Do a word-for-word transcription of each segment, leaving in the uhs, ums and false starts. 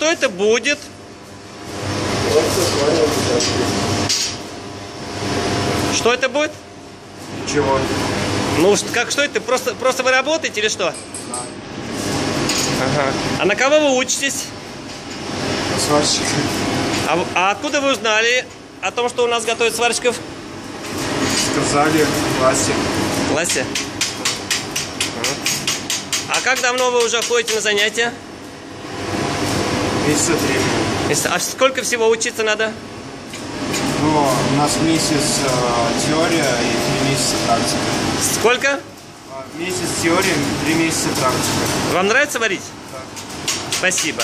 что это будет? Что это будет? Чего? Ну, как что это? Просто, просто вы работаете или что? Да. Ага. А на кого вы учитесь? На сварщика. А, а откуда вы узнали о том, что у нас готовят сварщиков? Сказали в классе. В классе? А как давно вы уже ходите на занятия? Месяца три. А сколько всего учиться надо? Ну, у нас месяц э, теория и три месяца практика. Сколько? Месяц теории, три месяца практика. Вам нравится варить? Да. Спасибо.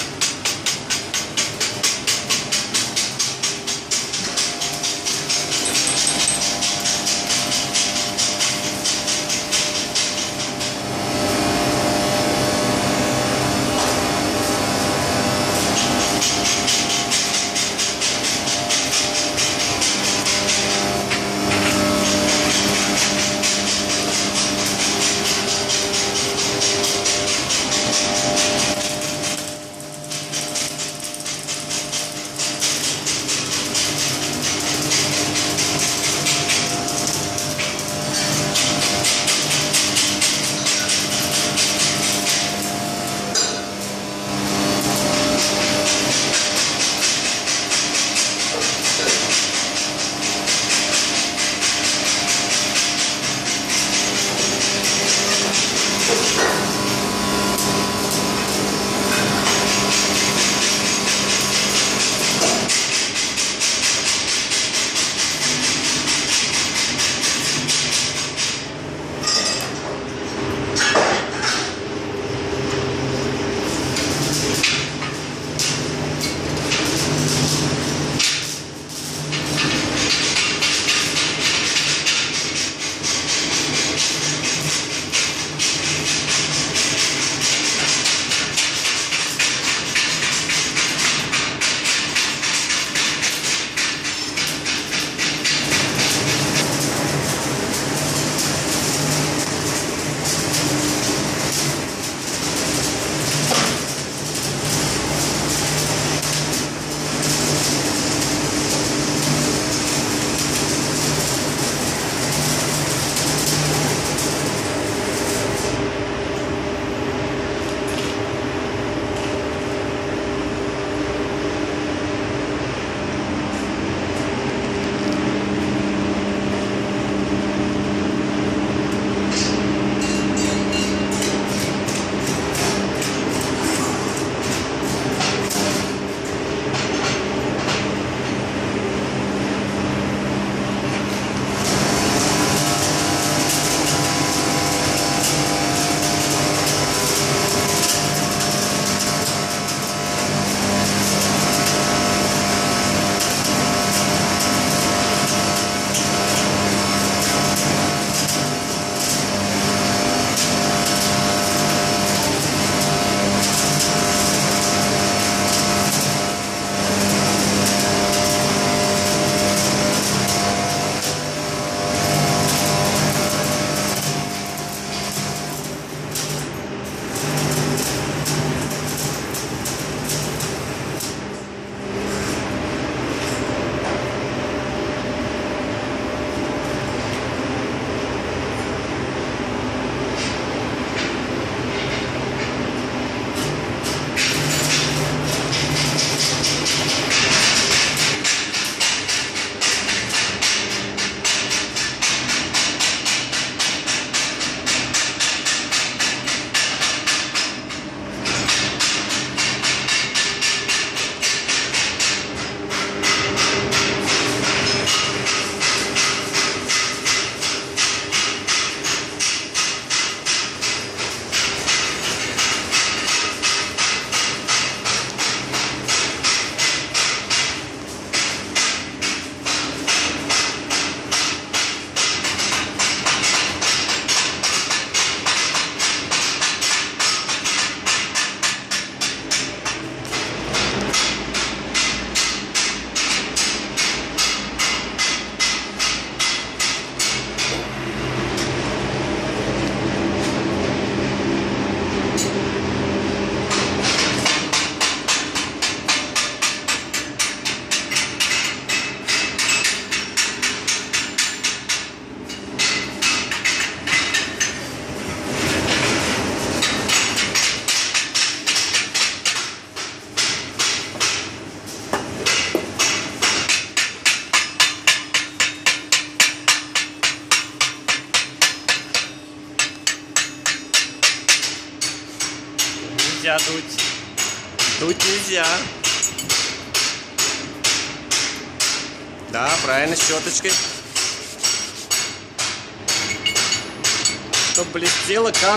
нельзя дуть. Дуть нельзя. Да, правильно, щеточкой. Чтоб блестело как...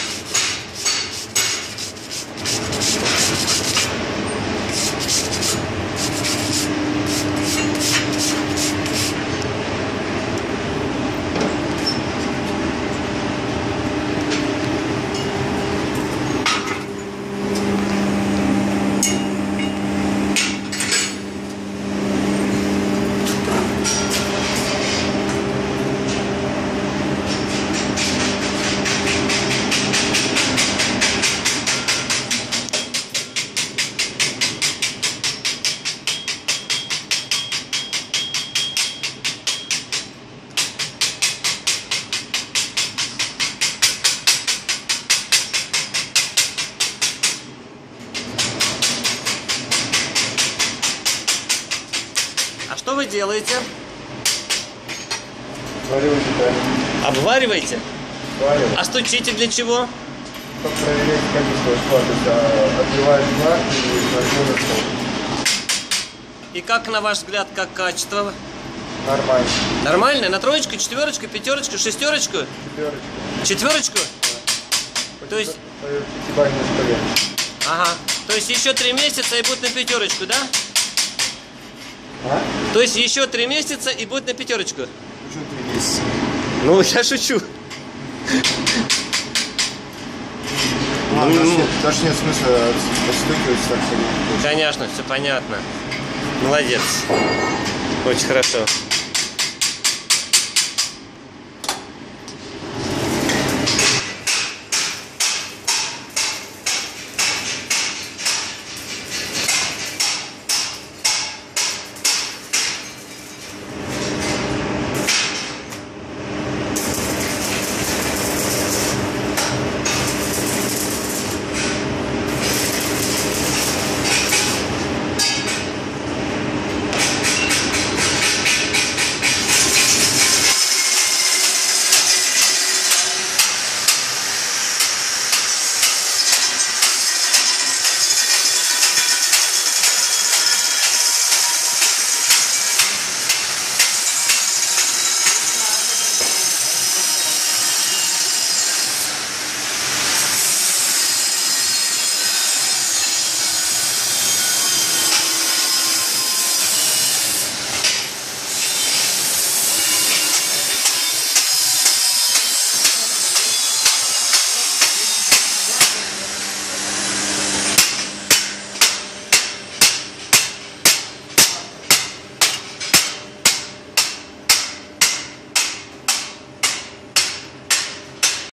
А что вы делаете? Обвариваю детали. Обвариваете? Обвариваю. А стучите для чего? Чтобы проверять качество шва, то есть отбиваешь гладь и нажму на стол. И как, на ваш взгляд, как качество? Нормально. Нормально? На троечку, четверочку, пятерочку, шестерочку? Четверочка. Четверочку? Да. То есть... Пятибалльная шкале. Ага. То есть еще три месяца и будет на пятерочку, да? А? То есть еще три месяца и будет на пятерочку? Уже три месяца. Ну, я шучу. А, даже, нет, даже нет смысла подстукивать так все. Конечно, все понятно. Молодец. Очень хорошо.